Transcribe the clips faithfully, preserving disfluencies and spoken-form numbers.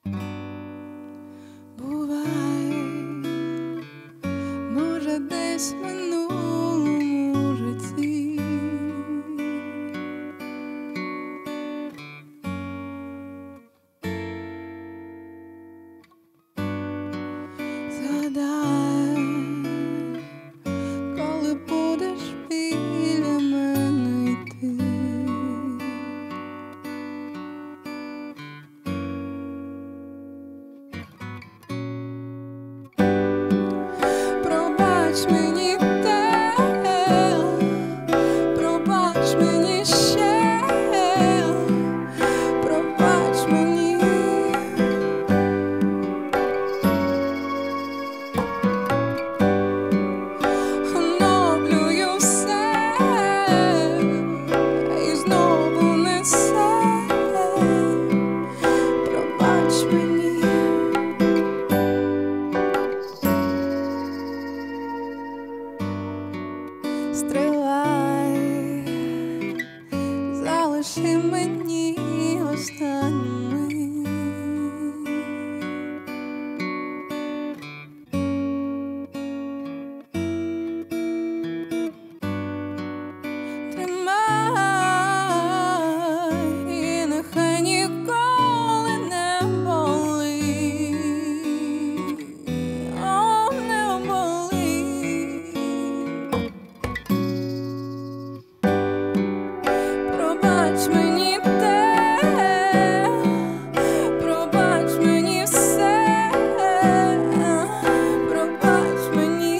Буває, може, десь в минулому житті згадай, коли будеш біля мене йти. Пробач мені те, пробач мені ще, пробач мені. Оновлюю все і знову не все. Пробач мені. Стривай, залиши мені останню мить. Тримай, і нехай ніколи не болить, о, не болить. Пробач мені те, пробач мені все, пробач мені.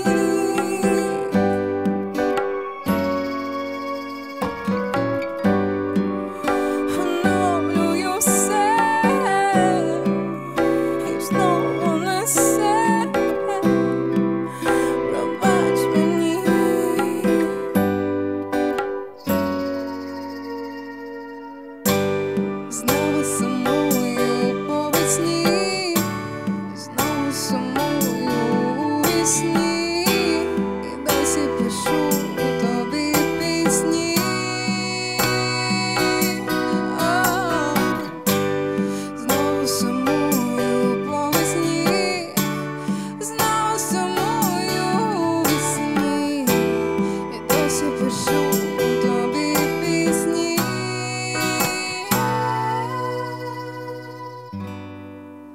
Оновлюю все і знову не все. Пробач мені. Знову сумую по весні, знову сумую у вісні, і досі пишу тобі пісні. О, знову сумую по весні, знову сумую у вісні, і досі пишу тобі пісні.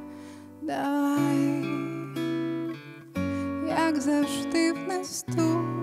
Давай, як завжди, в наступний